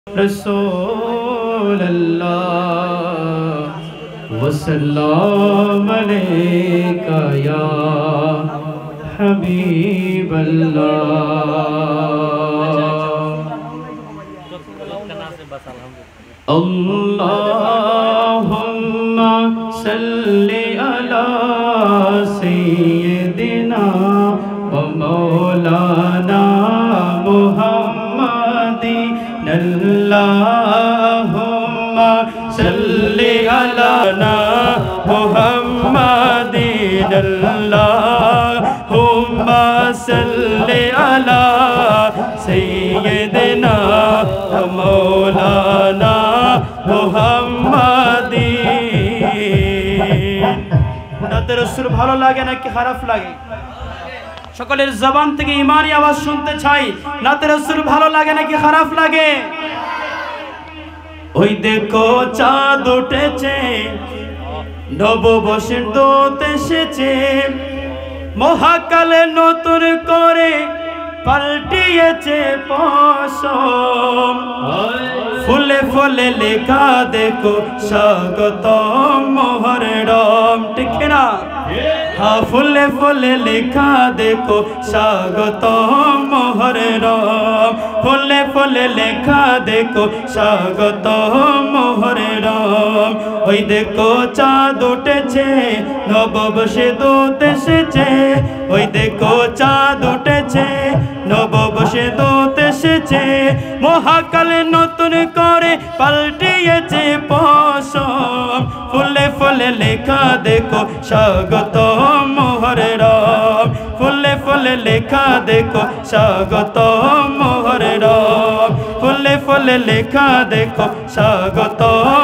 रसूल अल्लाह वसल्लम अलैका या हबीब अल्लाह। अल्लाहुम्मा सल्लि अला सय्यिदिना व मौलाना मुहम्मदिन। अल्लाहुम्मा सल्लि अला मुहम्मदिन। अल्लाहुम्मा सल्लि अला सय्यिदिना व मौलाना मुहम्मदिन। নাতে রাসূল ভালো লাগে নাকি খারাপ লাগে? সকলের জবান থেকে ঈমানি আওয়াজ শুনতে চাই। নাতে রাসূল ভালো লাগে নাকি খারাপ লাগে? ওই দেখো চাঁদ উঠেছে, নববর্ষের দূত এসেছে, মহাকালে নতুন করে পাল্টিয়েছে পশম। ফুলে ফুলে লেখা দেখো স্বাগতম মুহররম। ঠিক না? হ্যাঁ, ফুলে ফুলে লেখা দেখো স্বাগতম মুহররম। ফুলে ফুলে লেখা দেখো স্বাগতম মুহররম। ওই দেখো চাঁদ উঠেছে, নববর্ষে দূত এসেছে। ওই দেখো চাঁদ উঠেছে, নববর্ষে দূত এসেছে, মহাকালে নতুন করে পাল্টিয়েছে পশম। ফুলে ফুলে লেখা দেখো স্বাগতম মুহররম। ফুলে ফুলে লেখা দেখো স্বাগতম মুহররম। ফুলে ফুলে লেখা দেখো স্বাগতম।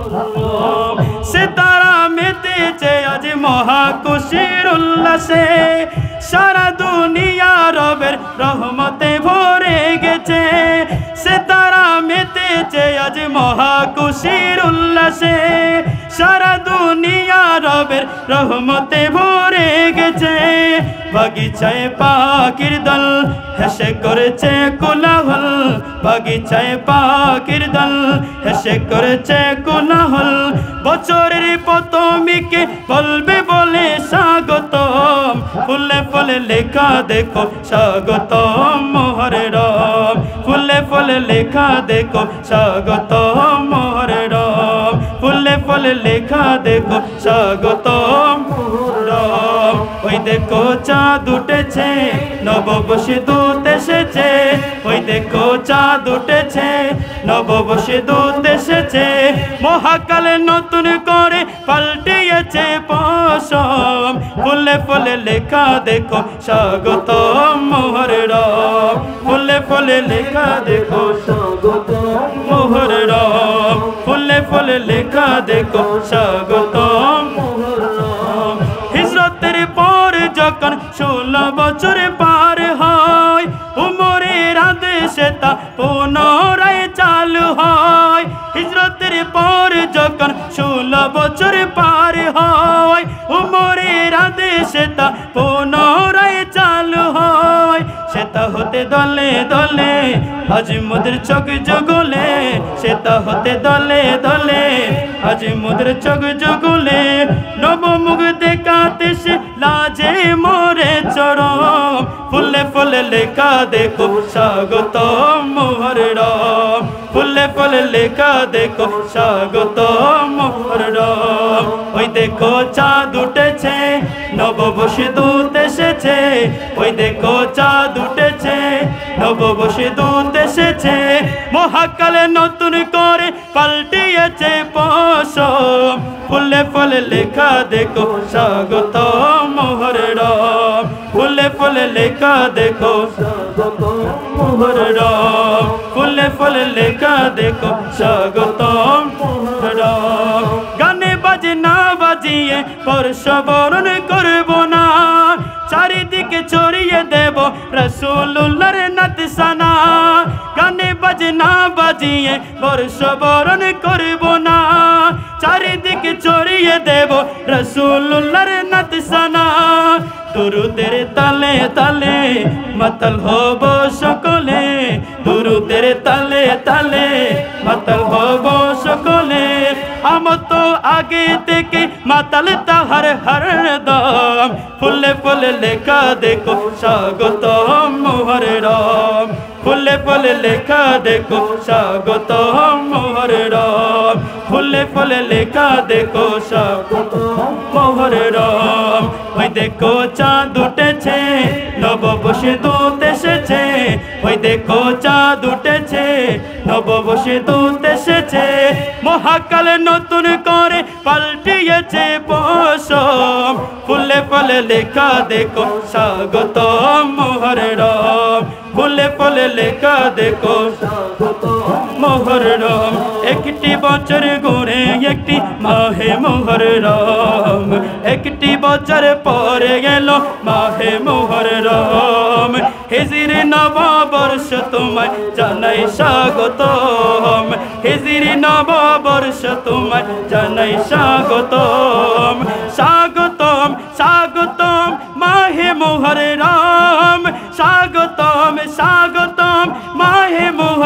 সিতারা মেতেছে আজ মহা খুশির উল্লাসে, সারা দুনিয়া রবের রহমতে ভরে গেছে। সিতারা মেতেছে আজ মহা খুশির উল্লাসে, সারা দুনিয়া রবের রহমতে ভরে গেছে। বাগিচায় পাখির দল হেসে করেছে কোলাহল, বাগিচায় পাখির দল হেসে করেছে কোলাহল। বছরের প্রথমীকে বলবে বলে স্বাগতম। ফুলে ফুলে লেখা দেখো স্বাগতম মুহররম। ফুলে ফুলে লেখা দেখো স্বাগতম মুহররম। ফুলে ফুলে লেখা দেখো স্বাগতম মুহররম। ওই দেখো চাঁদ উঠেছে, নববর্ষে দূত এসেছে। ওই দেখো চাঁদ উঠেছে, নববর্ষে দূত এসেছে, মহাকালে নতুন করে পাল্টিয়েছে পশম। ফুলে ফুলে লেখা দেখো স্বাগতম মুহররম। ফুলে ফুলে লেখা দেখো স্বাগতম মুহররম। ফুলে ফুলে লেখা দেখো স্বাগতম মুহররম। হিজরতের পর যখন 16 বছর পার হয়, উমরের আদেশে তা পুনরায় চালু হয়। হিজরতের পর যখন 16 বছর পার হয়, উমরের আদেশে তা পুনরায় চালু হয়। সেটা হতে দলে দলে আজ মোদের চোখ জগলে, সেটা হতে দলে দলে আজ মোদের চোখ জগলে। নবমুখ দেখাতে সে লাজে মরে চরম। ফুলে ফুলে লেখা দেখো স্বাগতম মুহররম। ফুলে ফুলে লেখা দেখো স্বাগতম মুহররম। ওই দেখো চাঁদ উঠেছে, নববর্ষে দূত এসেছে। ওই দেখো চাঁদ উঠেছে, নববর্ষে দূত এসেছে, মহাকালে নতুন করে পাল্টিয়েছে পশম। ফুলে ফুলে লেখা দেখো স্বাগতম মুহররম। ফুলে ফুলে লেখা দেখো স্বাগতম মুহররম। ফুলে ফুলে লেখা দেখো স্বাগতম মুহররম। গানে বাজনা বাজিয়ে বর্ষবরণ করব না, চারিদিকে ছড়িয়ে দেব রাসূলুল্লাহর নাত সানা। গানে বাজনা বাজিয়ে সাজিয়ে বর্ষবরণ করব না চারিদিকে ছড়িয়ে দেব রাসূলুল্লাহর নাত সানা দুরুদের তালে তালে মাতাল হব সকলে দুরুদের তালে তালে মাতাল হব সকলে আমত তো আগে থেকে মাতাল তাহার হরদম ফুলে ফুলে লেখা দেখো স্বাগতম মুহররম ফুলে ফুলে লেখা দেখো স্বাগতম মুহররম ফুলে ফুলে লেখা দেখো স্বাগতম মুহররম ওই দেখো চাঁদ উঠেছে নববর্ষে দূত এসেছে ওই দেখো চাঁদ উঠেছে নববর্ষে দূত এসেছে মহাকাল নতুন করে পাল্টিয়েছে পশম ফুলে ফুলে লেখা দেখো স্বাগতম মুহররম ফুলে ফুলে লেখা দেখো স্বাগতম মুহররম একটি বছর ঘুরে একটি মাহে মুহররম একটি বছর পরে গেল মাহে মুহররম হিজরি নববর্ষ তোমায় জানাই স্বাগতম হিজরি নববর্ষ তোমায় জানাই স্বাগতম স্বাগতম স্বাগতম মাহে মুহররম স্বাগতম স্বাগতম মাহে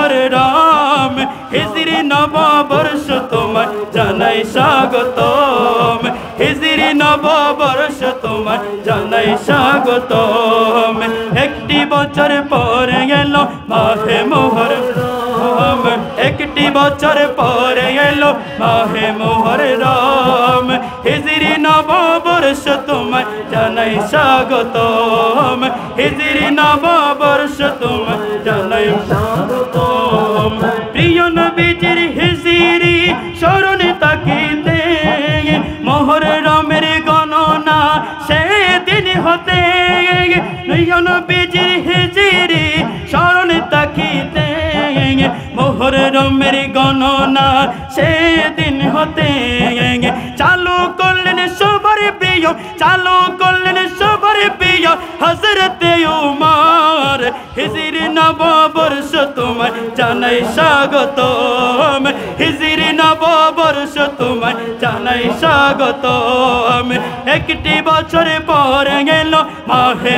মুহররম হিজরি নববর্ষ তোমায় জানাই স্বাগতম হিজরি নববর্ষ তোমায় জানাই স্বাগতম একটি বছর পরে গেল মাহে মুহররম একটি বছর পরে গেল মাহে মুহররম হিজরি নববর্ষ তোমায় জানাই স্বাগতম হিজরি নববর্ষ তোমায় জানাই স্বাগতম প্রিয় নবীজির হিজরি স্মরণে তাকিতে মুহররমের গণনা সেদিন হতে প্রিয় নবীজির হিজরি স্মরণে তাকিতে মুহররমের গণনা সেদিন হতে চালু করলেন সবার প্রিয় চালু করলেন সবার প্রিয় হযরতে উমর হিজরি নববর্ষ তোমায় জানাই স্বাগতম হিজরি নববর্ষ তোমায় জানাই স্বাগতম একটি বছর পরে গেল মাহে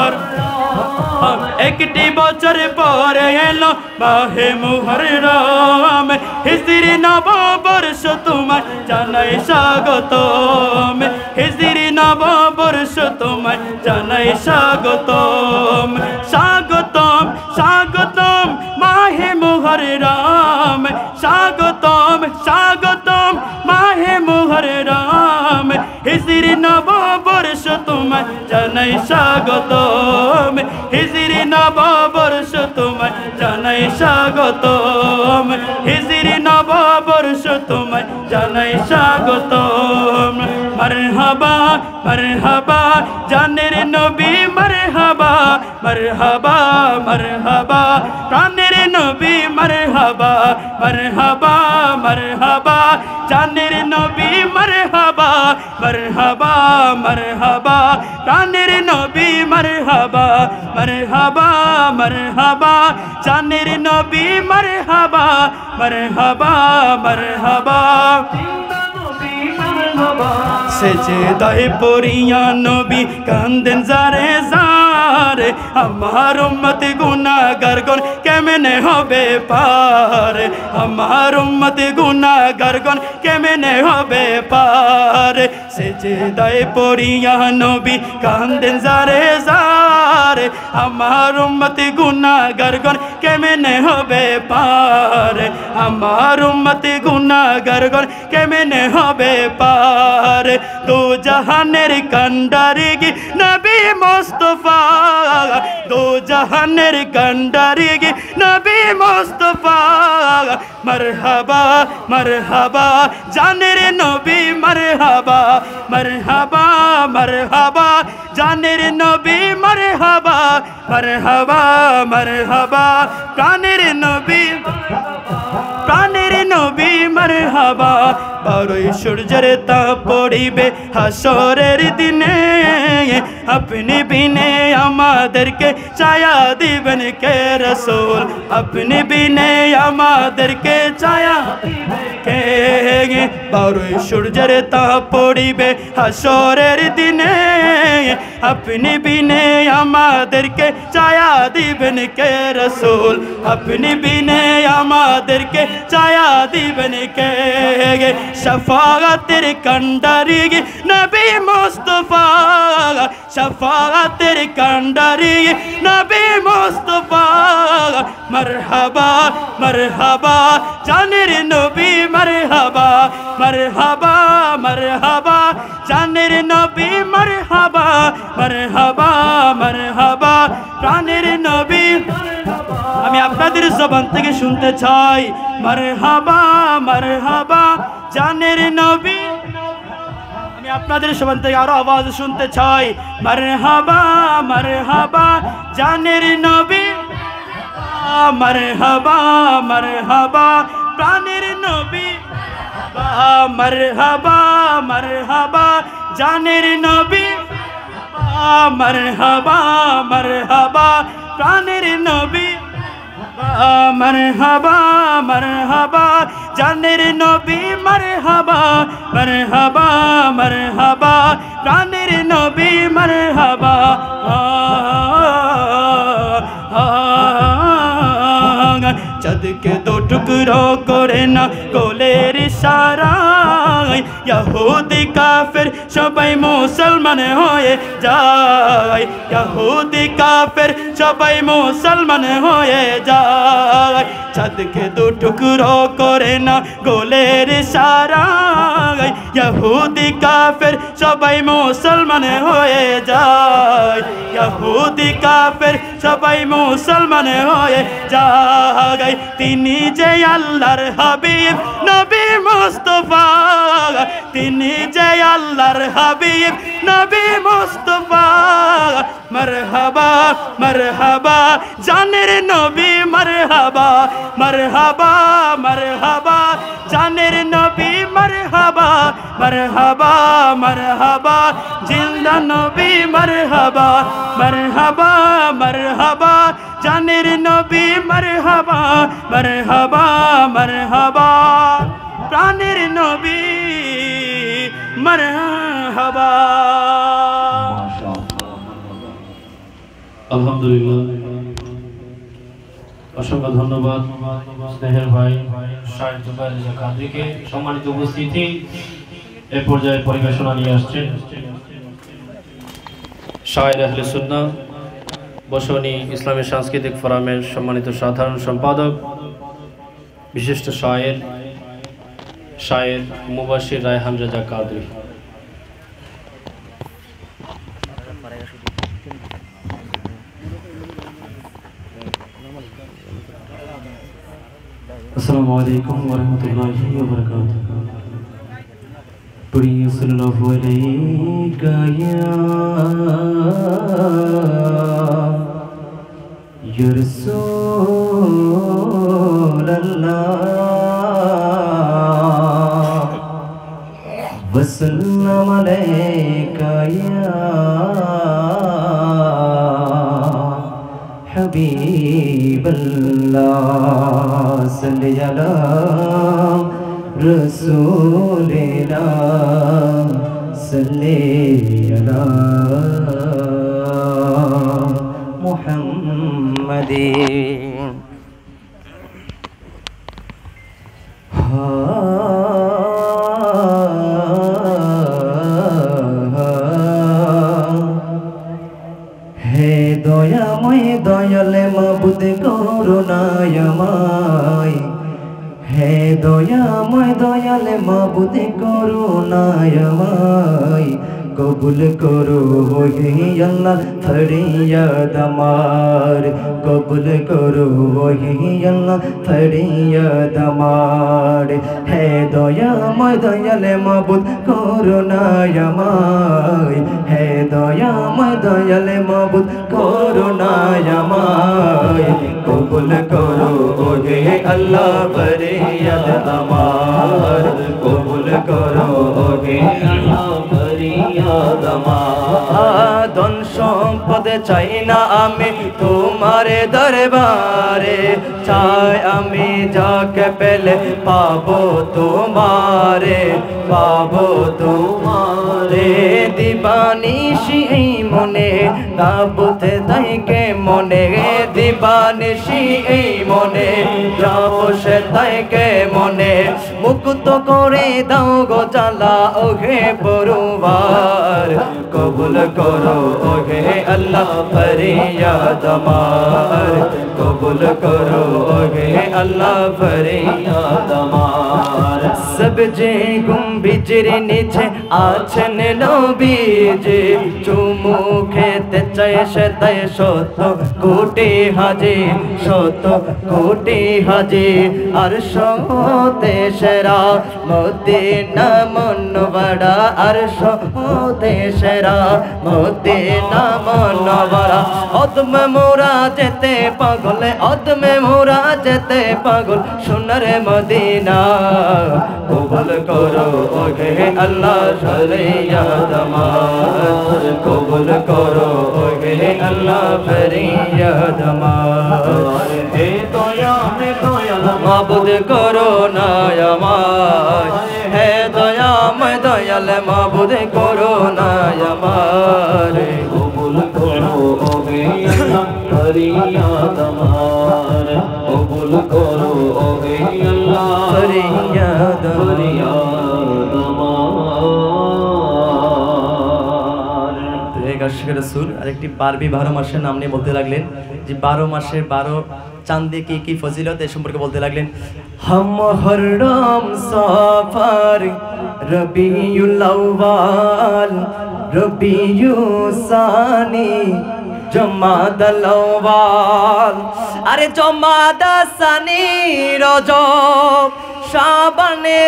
মুহররম একটি বছর পরে এলো মাহে মুহররম হিজরি নববর্ষ তোমায় জানাই স্বাগতম হিজরি নববর্ষ তোমায় জানাই স্বাগতম স্বাগতম স্বাগতম মাহে মুহররম স্বাগতম স্বাগতম মাহে মুহররম হিজরি নববর্ষ তোমায় জানাই স্বাগতম হিজরি নববর্ষ তোমায় জানাই স্বাগতম হিজরি নববর্ষ তোমায় জানাই স্বাগতম মারহাবা মারহাবা জানের নবী মারহাবা মারহাবা মারহাবা প্রাণের নবী মারহাবা মারহাবা মারহাবা জানের নবী মারহাবা মারহাবা মারহাবা প্রাণের নবী মারহাবা মারহাবা মারহাবা জানের নবী মারহাবা মারহাবা মারহাবা সেজদায় পড়িয়া নবী কান্দেন জারে জারে আমার উম্মত গুনাহগার গণ কেমনে হবে পার আমার উম্মত গুনাহগার গণ কেমনে হবে পার সেজদায় পড়িয়া নবী কান্দেন জারে জারে আমার উম্মত গুনাহগার গণ কেমনে হবে পার আমার উম্মত গুনাহগার গণ কেমনে হবে পার দো জাহানের কান্ডারি গি নবী মুস্তাফা দো জাহানের কান্ডারি গি নবী মুস্তাফা মারহাবা মারহাবা জানের নবী মারহাবা মারহাবা মারহাবা জানের নবী মারহাবা মারহাবা মারহাবা প্রাণের নবী প্রাণের নবী মারহাবা বারোই সূর্যের তাপ পড়িবে হাসরের দিনে আপনি বিনে আমাদেরকে ছায়া দিবেন কে রাসূল আপনি বিনে আমাদেরকে ছায়া কে বারোই সূর্যের তাপ পড়িবে হাসরের দিনে আপনি বিনে আমাদেরকে ছায়া দিবেন কে রাসূল আপনি বিনে আমাদেরকে ছায়া দিবেন কে শফাআতের কান্ডারি নবী মুস্তাফা শফাআতের কান্ডারি নবী মুস্তাফা মারহাবা মারহাবা জানের নবী মারহাবা মারহাবা মারহাবা জানের নবী মারহাবা মারহাবা মারহাবা প্রাণের নবী আমি আপনাদের জবান থেকে শুনতে চাই মারহাবা মারহাবা জানের নবী আমি আপনাদের জবান থেকে আরো আওয়াজ শুনতে চাই মারহাবা মারহাবা জানের নবী মারহাবা মারহাবা প্রাণের নবী মারহাবা মারহাবা জানের নবী মারহাবা মারহাবা প্রাণের নবী মারহাবা মারহাবা জানের নবী মারহাবা মারহাবা মারহাবা প্রাণের নবী মারহাবা চাঁদকে দো টুকরো করে না গোলের ইশারায় ইহুদি কাফের সবাই মুসলমান হয়ে যায় ইহুদি কাফের সবাই মুসলমান হয়ে যায় চাঁদকে দো টুকরো করে না গোলের ইশারায় ইহুদি কাফের সবাই মুসলমান হয়ে যায় ইহুদি কাফের সবাই মুসলমান হয়ে যায় তিনি যে আল্লাহর হাবিব নবী মুস্তাফা তিনি যে আল্লাহর হাবিব নবী মুস্তাফা মারহাবা মারহাবা জানের নবী মারহাবা মারহাবা মারহাবা জানের নবী মারহাবা মারহাবা মারহাবা জিন্দা নবী মারহাবা মারহাবা মারহাবা জানের নবী মারহাবা মারহাবা মারহাবা প্রাণের নবী মারহাবা আলহামদুলিল্লাহ অসংখ্য ধন্যবাদ স্নেহের ভাই শাহেদ জুবায়ের রেজা কাদরীকে সম্মানিত উপস্থিতি এ পর্যায়ে পরিবেশনা নিয়ে আসছেন শায়ের আহলে সুন্নাহ বসনি ইসলামী সাংস্কৃতিক ফোরামের সম্মানিত সাধারণ সম্পাদক বিশিষ্ট শায়ের মুবাশশির রায়হান রেজা কাদরী अस्सलामु अलैकुम वरहमतुल्लाहि वबरकातुहू प्रिय सल्लल्लाहु अलैका या रसूल अल्लाह वसल्लम अलैका या हबीब अल्लाह सल्ली अला रसूलिना सल्ली अला मुहम्मदिन हे दयामय दयाले माबुद करुणायमय हे दयामय दयाले माबुद करुणायमय कबूल करो वही अल्लाह फरियाद हमार कबूल करो वही अल्लाह फरियाद हमार हे दयामय दयाले माबुद करुणायमय हे दयामय दयाले माबुद करुणायमय কবুল করো ওহে আল্লাহ ফরিয়াদ আমার কবুল করো ওহে আল্লাহ ফরিয়াদ আমার ধন সম্পদ চাই না আমি তোমার দরবারে চাই আমি যাকে পেলে পাবো তোমারে দিবানিশি মনে তাবুতে তাইকে মনে দিবানিশি মনে যাবসে তাইকে মনে মুক্ত করে দাও গো জ্বালা ওহে পরবার কবুল করো ওহে আল্লাহ ফরিয়াদ আমার কবুল করো ওহে আল্লাহ ফরিয়াদ আমার সব যে গুম্বিজের নিচে আছেন নবীজি চুমু খেতে চায় সে তাই শত কোটি হাজি আর সতে সেরা মদিনা মনওয়ারা আর সতে সেরা মদিনা মনওয়ারা অদমে মোরা যেতে পাগল সোনার মদিনা কবুল করো ওহে আল্লাহ ফরিয়াদ আমার কবুল করো ওহে আল্লাহ ফরিয়াদ আমার হে দয়াল মাবুদ করো না আমার হে দয়াল মাবুদ করো না আমার কবুল করো ওহে আল্লাহ ফরিয়াদ আমার কবুল করো ওহে আল্লাহ ফরিয়াদ আশিক রাসূল আরেকটি বারবি 12 মাসের নাম নিয়ে বলতে লাগলেন যে 12 মাসের 12 চাঁদে কি ফজিলত এই সম্পর্কে বলতে লাগলেন হাম মুহররম সফর রবিউল আউয়াল রবিউস সানি জমাদাল আউয়াল আরে জমাদাস সানি রজব শাবানে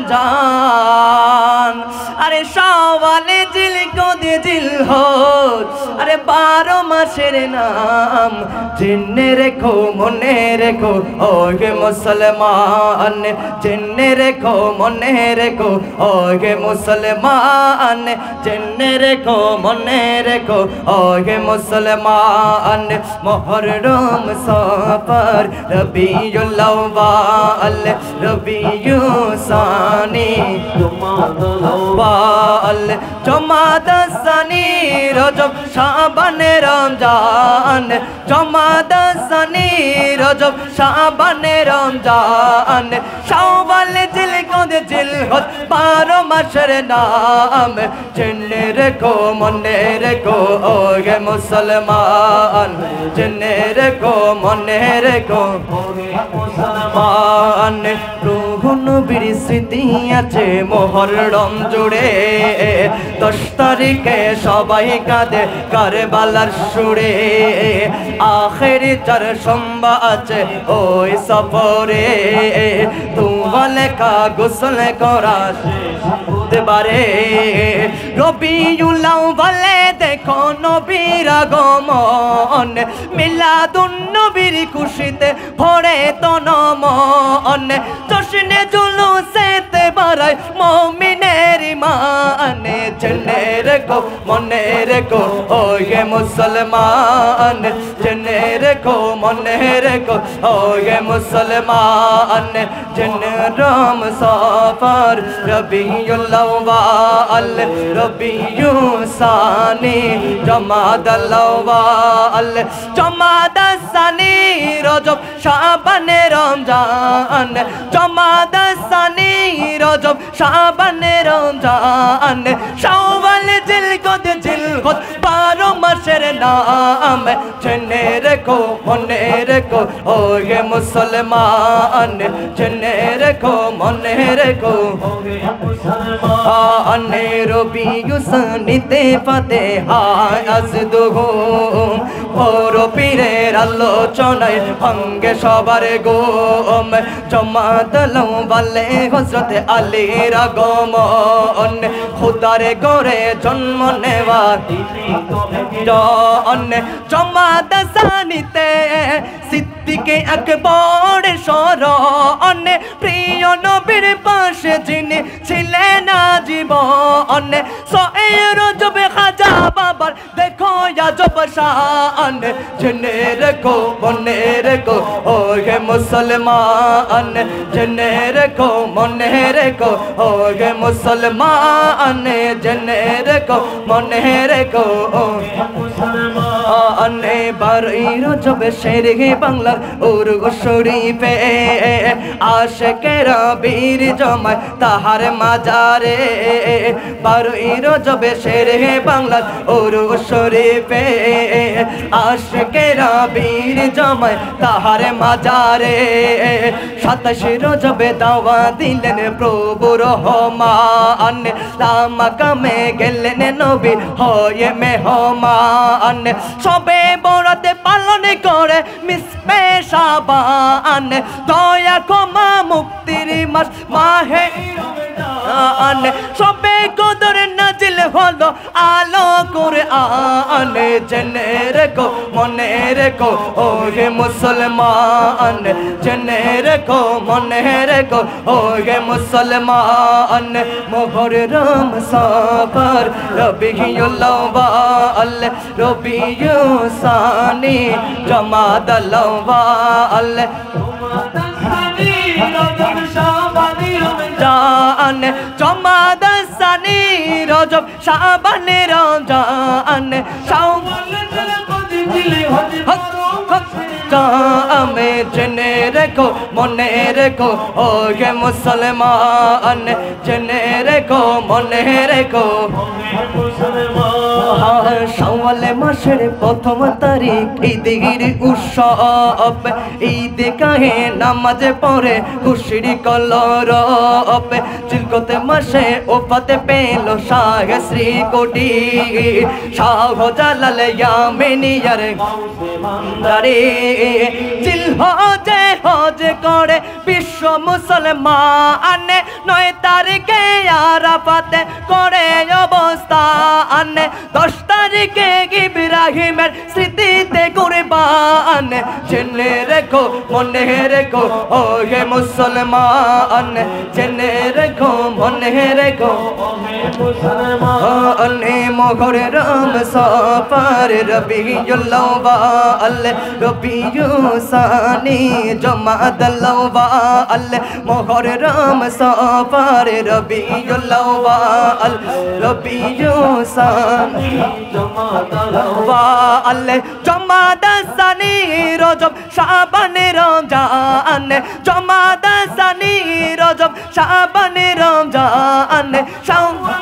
রমজান আরে শাওয়ালে জিলকদে জিলহজ আরে 12 মাসের নাম জেনে রেখো মনে রেখো ওহে মুসলমান জেনে রেখো মনে রেখো ওহে মুসলমান জেনে রেখো মনে রেখো ওহে মুসলমান মুহররম সফর রবিউল আউয়াল রবিউস সানি জমাদাল আউয়াল জমাদাস সানি রজব শাবানে রমজান জমাদাস সানি রজব শাবানে রমজান শাওয়াল জিলকদে জিলহজ 12 মাসের নাম জেনে রেখো মনে রেখো ওহে মুসলমান জেনে রেখো মনে রেখো ওহে মুসলমান প্রভু নবীর স্মৃতি আছে মুহররম জুড়ে 10 তারিখে সবাই কাঁদে কারবালার সুরে আখেরি 4 সোমবার আছে ওই সফরে তুমলে কা গোসল করা হতে পারে রবিউল আউয়ালে দেখো নবীর আগমন মিলাদুন নবীর খুশিতে ভরে তন মন জশ্নে জুলুসেতে বাড়ায় মুমিনের ঈমান জেনে রেখো মনে রেখো ওহে মুসলমান জেনে রেখো মনে রেখো ওহে মুসলমান জেনে রম সফর রবিউল আউয়াল রবিউস সানি জমাদাল আউয়াল জমাদাস সানি রজব শাবানে রমজান জমাদাস সানি রজব শাবানে রমজান শাওয়াল জিলকদে জিলহজ 12 মাসের নাম জেনে রেখো মনে রেখো ওহে মুসলমান জেনে রেখো মনে রেখো ওহে মুসলমান রবিউস সানিতে ফাতিহা আজ দুহু বড় পীরের আলোচনায় ভাঙ্গে সবার ঘুম জামাত লওয়ালে হযরত আলীর আগমন খোদার ঘরে জন্ম নেওয়ার জন জামাত সানিতে সিদ্দিকে আকবর শরণ প্রিয় নবীর পাশে যিনি ছিলেন জীবন সয়ের জবে খাজা বাবার দেখো আজব শান জেনে রেখো মনে রেখো ও হে মুসলমান জেনে রেখো মনে রেখো ও হে মুসলমান জেনে রেখো মনে রেখো ও মুসলমান বারোই রজব শেরে বাংলার উরুস শরীফে আশিকেরা বীর জমায় তাহার মাজারে বারোই রজব শেরে বাংলার উরুস শরীফে আশিকেরা বীর জমায় তাহার মাজারে 27 রজবে দাওয়া দিলেন প্রভু রহমান লামাকামে গেলেন নবী হয়ে মেহমান সবে বরাতে পালন করে মিসপে শাবান দয়া ক্ষমা মুক্তির মাস মাহে রমজান সবে কদর নাজিল হলো আলো কুরআন জেনে রেখো মনে রেখো ও হে মুসলমান জেনে রেখো মনে রেখো ও হে মুসলমান মুহররম সফর রবিউল আউয়াল রবিউল সানি জামাদাল আউয়াল রমজান জামাত সানি রজব শাবান রমজান শাওয়াল আমি জেনে রেখো মনে রেখো ও হে মুসলমান জেনে রেখো মনে রেখো শাওয়াল মাসের প্রথম তারিখ ঈদের উৎসব ঈদ গাহে নামাজ পড়ে খুশির কলরব জিলকত মাসে ওফাত পেল শাহ শ্রী কোটি শাহজালাল ইয়ামিনিয়ার ভান্ডারে জিলহজে হজ করে বিশ্ব মুসলমান 9 তারিখে আরাফাতে করে অবস্থান 10 তারিখে ইব্রাহিমের স্মৃতিতে কুরবান জেনে রেখো মনে রেখো ও হে মুসলমান জেনে রেখো মনে রেখো মুসলমান মুহররম সফর রবিউল আউয়াল রবিউল সানি জামাদাল আউয়াল মুহররম সফর রবিউল আউয়াল রবিউল সানি জামাদাল আউয়াল জামাত সানি রজব শাবান রমজান জামাত সানি রজব শাবান রমজান শাওয়াল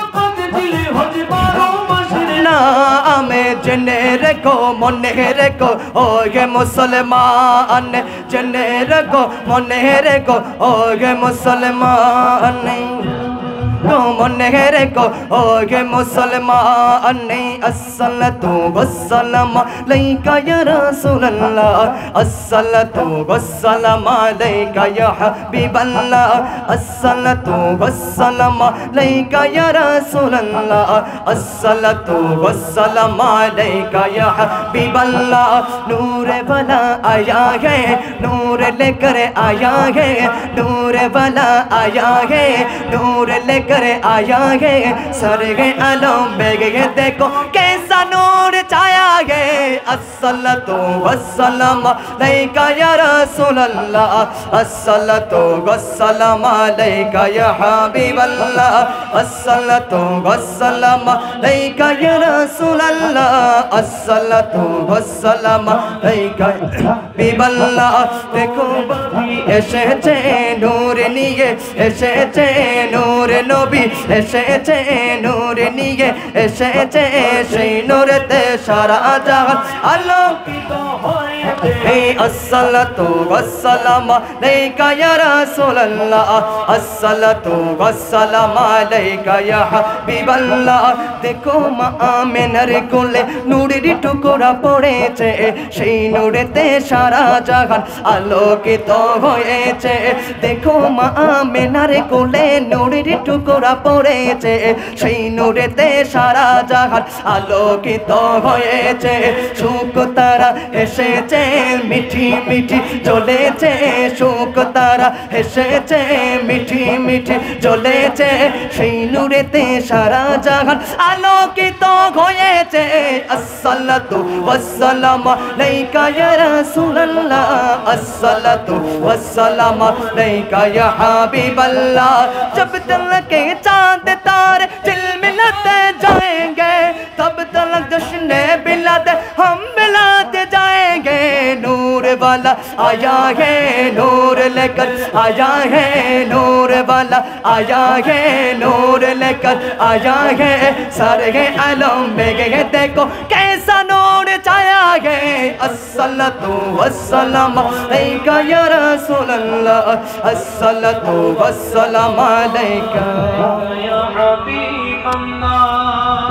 নামে জেনে রেখো মনে রেখো ও হে মুসলমান জেনে রেখো মনে রেখো ও হে মুসলমান মনে রেখো ও হে মুসলমান আসসালাতু ওয়াসসালামু আলাইকা ইয়া রাসূলুল্লাহ আসসালাতু ওয়াসসালামু আলাইকা ইয়া হাবিবাল্লাহ আসসালাতু ওয়াসসালামু আলাইকা ইয়া রাসূলুল্লাহ আসসালাতু ওয়াসসালামু আলাইকা ইয়া হাবিবাল্লাহ नूर वाला आया है नूर लेकर आया है नूर वाला आया है नूर लेकर आया है सरगे आलम बेगे देखो कैसा नूर छाया है अस्सलातु वस्सलाम अलैका या रसूल अल्लाह अस्सलातु वस्सलाम अलैका या हबीब अल्लाह अस्सलातु वस्सलाम अलैका या रसूल अल्लाह अस्सलातु वस्सलाम अलैका हबीब अल्लाह देखो এসেছে নূর নিয়ে এসেছে নূর নবী এসেছে নূর নিয়ে এসেছে সেই নূরেতে সারা জাহান আলোকিত হয়ে अस्सलातु वस्सलामु अलैका या रसूलल्लाह अस्सलातु वस्सलामु अलैका या হাবিবাল্লাহ দেখো মা আমেনার কোলে নূরের টুকরা পড়েছে সেই নূরেতে সারা জাহান আলোকিত হয়েছে দেখো মা আমেনার কোলে নূরের টুকরা পড়েছে সেই নূরেতে সারা জাহান আলোকিত হয়েছে সুখ তারা এসেছে মিঠি মিঠি জ্বলেছে সুখ তারা এসেছে মিঠি মিঠি জ্বলেছে সেই নূরেতে সারা জাহান আলোকিত হয়েছে আসসালাতু ওয়াসসালামু আলাইকা ইয়া রাসূলুল্লাহ अस्सलातु वस्सलामु अलैका या हबीबल्लाह जब तक चांद तारे झिलमिलाते जाएंगे तब तक जश्न बिलाद हम मिलाते जाएंगे नूर वाला आया है नूर लेकर आया है नूर वाला आया है नूर लेकर आया है सारे आलम में गए देखो कैसा नूर छाया है अस्सलातु वस्सलामु अलैका या रसूलल्लाह अस्सलातु वस्सलामु अलैका या हबीबल्लाह